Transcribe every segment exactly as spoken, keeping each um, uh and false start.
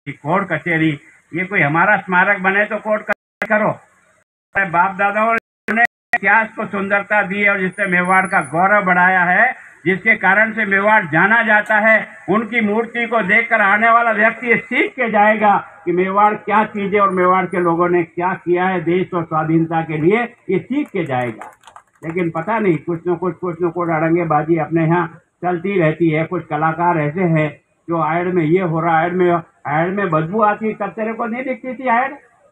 Court कचहरी, ये कोई हमारा स्मारक बने तो कोर्ट कचहरी करो। बाप दादाओं ने इतिहास को सुंदरता दी है और जिससे मेवाड़ का गौरव बढ़ाया है, जिसके कारण से मेवाड़ जाना जाता है, उनकी मूर्ति को देखकर आने वाला व्यक्ति सीख के जाएगा कि मेवाड़ क्या चीज है और मेवाड़ के लोगों ने क्या किया है देश और स्वाधीनता के लिए, ये सीख के जाएगा। लेकिन पता नहीं, कुछ न कुछ कुछ न कुछ अड़ंगेबाजी अपने यहाँ चलती रहती है। कुछ कलाकार ऐसे हैं जो ऐड में ये हो रहा, ऐड में ऐड में बदबू आती, तब तेरे को नहीं दिखती थी ऐड?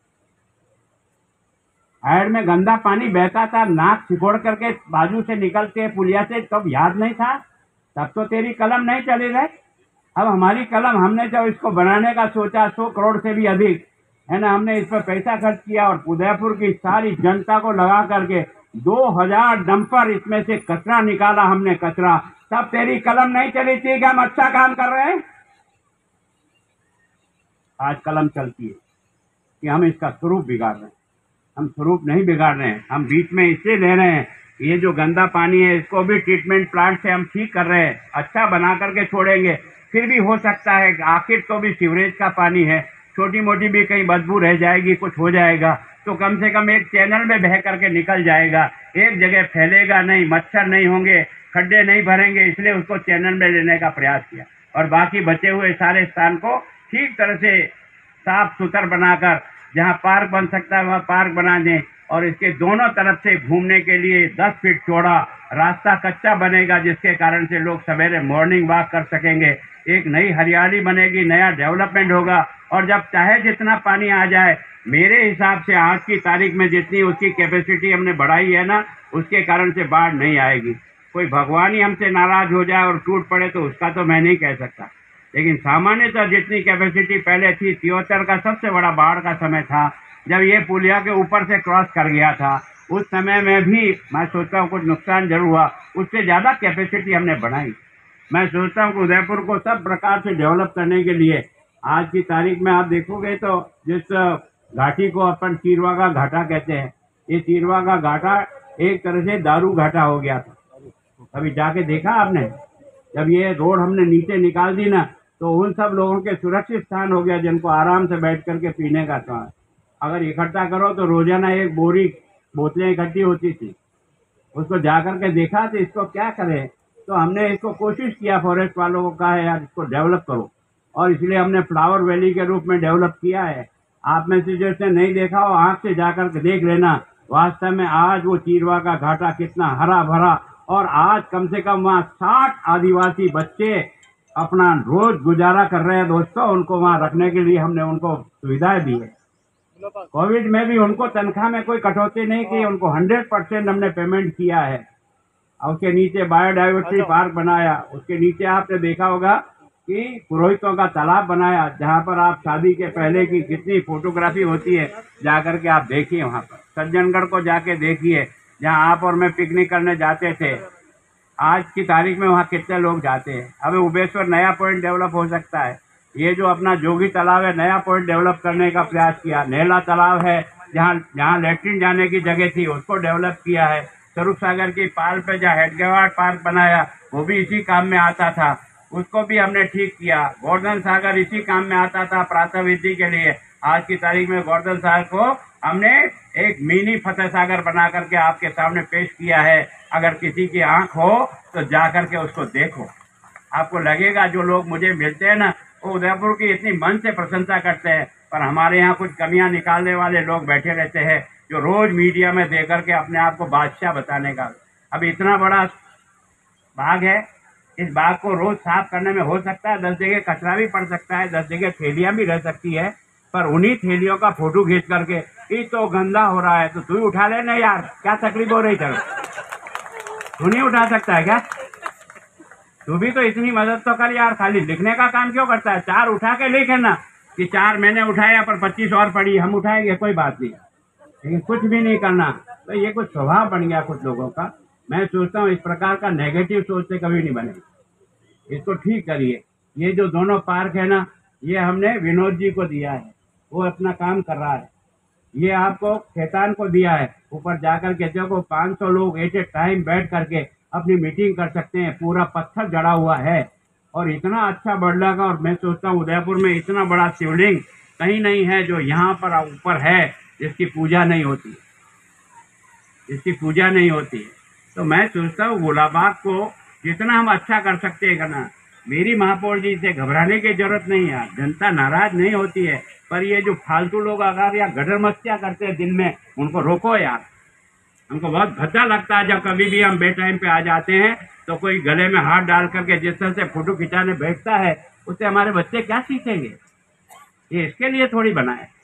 ऐड में गंदा पानी बहता था, नाक सिकोड़ करके बाजू से निकलते पुलिया से, तब याद नहीं था? तब तो तेरी कलम नहीं चली रही। अब हमारी कलम, हमने जब इसको बनाने का सोचा, सौ करोड़ से भी अधिक है ना, हमने इस पर पैसा खर्च किया और उदयपुर की सारी जनता को लगा करके दो हजार डंपर इसमें से कचरा निकाला हमने, कचरा। तब तेरी कलम नहीं चली थी कि हम अच्छा काम कर रहे हैं? आज कलम चलती है कि हम इसका स्वरूप बिगाड़ रहे हैं। हम स्वरूप नहीं बिगाड़ रहे हैं, हम बीच में इससे ले रहे हैं। ये जो गंदा पानी है इसको भी ट्रीटमेंट प्लांट से हम ठीक कर रहे हैं, अच्छा बना करके छोड़ेंगे। फिर भी हो सकता है, आखिर तो भी सीवरेज का पानी है, छोटी मोटी भी कहीं बदबू रह जाएगी, कुछ हो जाएगा तो कम से कम एक चैनल में बह करके निकल जाएगा, एक जगह फैलेगा नहीं, मच्छर नहीं होंगे, खड्डे नहीं भरेंगे। इसलिए उसको चैनल में लेने का प्रयास किया और बाकी बचे हुए सारे स्थान को ठीक तरह से साफ सुथरा बनाकर जहाँ पार्क बन सकता है वहाँ पार्क बना दें और इसके दोनों तरफ से घूमने के लिए दस फीट चौड़ा रास्ता कच्चा बनेगा, जिसके कारण से लोग सवेरे मॉर्निंग वॉक कर सकेंगे। एक नई हरियाली बनेगी, नया डेवलपमेंट होगा और जब चाहे जितना पानी आ जाए, मेरे हिसाब से आज की तारीख में जितनी उसकी कैपेसिटी हमने बढ़ाई है ना, उसके कारण से बाढ़ नहीं आएगी। कोई भगवान ही हमसे नाराज हो जाए और टूट पड़े तो उसका तो मैं नहीं कह सकता, लेकिन सामान्यतः जितनी कैपेसिटी पहले थी, तिहत्तर का सबसे बड़ा बाढ़ का समय था जब ये पुलिया के ऊपर से क्रॉस कर गया था। उस समय में भी मैं सोचता हूँ कुछ नुकसान जरूर हुआ, उससे ज़्यादा कैपेसिटी हमने बढ़ाई। मैं सोचता हूँ कि उदयपुर को सब प्रकार से डेवलप करने के लिए आज की तारीख में आप देखोगे तो जिस घाटी को अपन चीरवा का घाटा कहते हैं, ये चीरवा का घाटा एक तरह से दारू घाटा हो गया था। कभी जाके देखा आपने? जब ये रोड हमने नीचे निकाल दी ना, तो उन सब लोगों के सुरक्षित स्थान हो गया जिनको आराम से बैठ करके पीने का था। अगर इकट्ठा करो तो रोजाना एक बोरी बोतलें इकट्ठी होती थी। उसको जा करके देखा तो इसको क्या करें, तो हमने इसको कोशिश किया, फॉरेस्ट वालों को कहा है यार इसको डेवलप करो, और इसलिए हमने फ्लावर वैली के रूप में डेवलप किया है। आप में से जिसने नहीं देखा हो आँख से जा करके देख लेना, वास्तव में आज वो चीरवा का घाटा कितना हरा भरा, और आज कम से कम वहाँ साठ आदिवासी बच्चे अपना रोज गुजारा कर रहे हैं दोस्तों। उनको वहाँ रखने के लिए हमने उनको सुविधाएं दी है। कोविड में भी उनको तनख्वाह में कोई कटौती नहीं की, उनको हंड्रेड परसेंट हमने पेमेंट किया है। और उसके नीचे बायोडाइवर्सिटी पार्क बनाया, उसके नीचे आपने देखा होगा कि पुरोहितों का तालाब बनाया, जहाँ पर आप शादी के पहले की कितनी फोटोग्राफी होती है, जाकर के आप देखिए। वहाँ पर सज्जनगढ़ को जाके देखिए, जहाँ आप और मैं पिकनिक करने जाते थे। आज की तारीख में वहाँ कितने लोग जाते हैं। अब उबेश्वर नया पॉइंट डेवलप हो सकता है। ये जो अपना जोगी तालाब है, नया पॉइंट डेवलप करने का प्रयास किया। नेहला तालाब है, जहाँ जहाँ लेट्रिन जाने की जगह थी, उसको डेवलप किया है। स्वरूप सागर की पाल पे जहाँ हेडगेवार पार्क बनाया, वो भी इसी काम में आता था, उसको भी हमने ठीक किया। गोवर्धन सागर इसी काम में आता था प्रातःविधि के लिए। आज की तारीख में गोवर्धन सागर को हमने एक मिनी फतेह सागर बना करके आपके सामने पेश किया है। अगर किसी की आंख हो तो जा करके उसको देखो, आपको लगेगा। जो लोग मुझे मिलते हैं ना, वो उदयपुर की इतनी मन से प्रशंसा करते हैं, पर हमारे यहाँ कुछ कमियां निकालने वाले लोग बैठे रहते हैं, जो रोज मीडिया में दे करके अपने आप को बादशाह बताने का। अब इतना बड़ा बाग है, इस बाग को रोज साफ करने में हो सकता है दस जगह कचरा भी पड़ सकता है, दस जगह थैलियां भी रह सकती है, पर उन्हीं थैलियों का फोटो खींच करके ये तो गंदा हो रहा है तो तू ही उठा लेना यार, क्या तकलीफ हो रही? चलो तू नहीं उठा सकता है क्या? तू भी तो इतनी मदद तो कर यार, खाली लिखने का काम क्यों करता है? चार उठा के लिखे ना कि चार मैंने उठाया पर पच्चीस और पड़ी, हम उठाएंगे, कोई बात नहीं, लेकिन कुछ भी नहीं करना। तो ये कुछ स्वभाव बन गया कुछ लोगों का। मैं सोचता हूँ इस प्रकार का नेगेटिव सोच से कभी नहीं बनेगा, इसको ठीक करिए। ये जो दोनों पार्क है ना, ये हमने विनोद जी को दिया है, वो अपना काम कर रहा है। ये आपको खेतान को दिया है, ऊपर जाकर के देखो पाँच सौ लोग एट ए टाइम बैठ करके अपनी मीटिंग कर सकते हैं। पूरा पत्थर जड़ा हुआ है और इतना अच्छा बढ़ लगा। और मैं सोचता हूँ उदयपुर में इतना बड़ा शिवलिंग कहीं नहीं है जो यहाँ पर ऊपर है, जिसकी पूजा नहीं होती जिसकी पूजा नहीं होती है। तो मैं सोचता हूँ गोलाबाग को जितना हम अच्छा कर सकते हैं करना। मेरी महापौर जी से घबराने की जरूरत नहीं है, जनता नाराज नहीं होती है, पर ये जो फालतू लोग अगर या गडर मस्तियाँ करते हैं दिन में, उनको रोको यार। हमको बहुत भद्दा लगता है जब कभी भी हम बे टाइम पे आ जाते हैं तो कोई गले में हाथ डाल करके जिस तरह से फोटो खिंचाने बैठता है, उससे हमारे बच्चे क्या सीखेंगे? ये इसके लिए थोड़ी बना है।